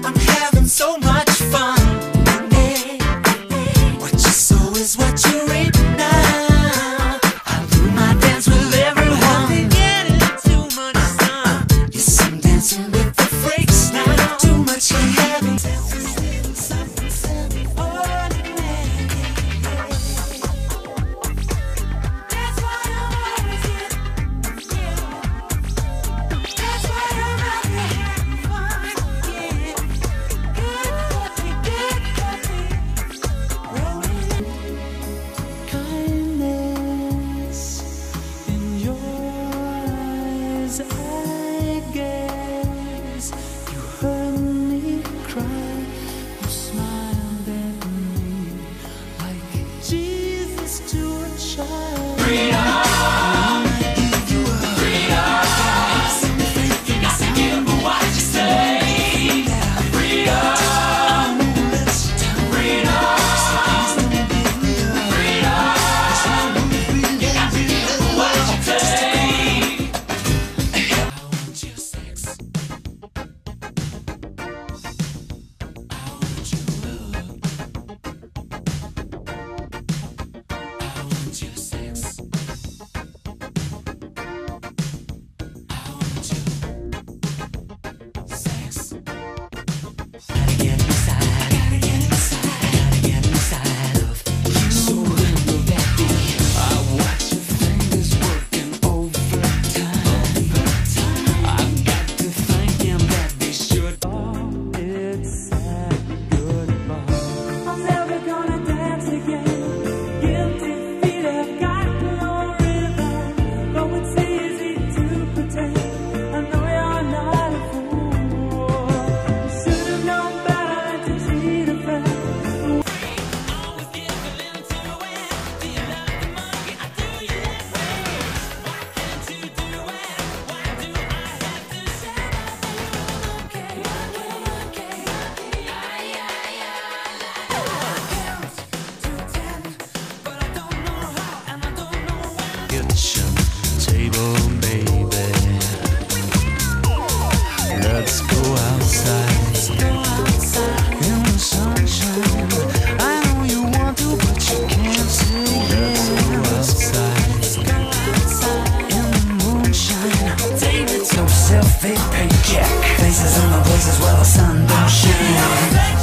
I'm having so much fun. Hey, what you sow is what you reap now. I do my dance with everyone. They're getting too much sun. Yes, I'm dancing with the freaks now. Too much having something silly. That's why I'm always here. That's why I'm out there having fun. Yeah, good puppy, rolling. Kindness in your eyes, I guess. You heard me cry, you smiled at me like Jesus to a child. Freedom! I give you up. Freedom! Got to give her what you say. Freedom! Freedom! You got to give her what you take. I want your sex. I want your love. I want your sex. I want your sex. Gotta get inside, gotta get inside, gotta get inside of you. So little baby, I watch your fingers working overtime. I've got to thank him that they should. It's sad goodbye. I'm never gonna dance again. Guilty feet have got no rhythm. Though it's easy to pretend. I know you're not a fool. You should have known better than to cheat a friend. Always giving in to it. Do you love the monkey? I do you that way. Why can't you do it? Why do I have to say okay? Count to 10, but I don't know how and I don't know when. Kitchen table, baby. Let's go outside. In the sunshine. I know you want to, but you can't say yes. Let's go outside. In the moonshine. David, No self-made paycheck. Faces on the places where the sun don't shine.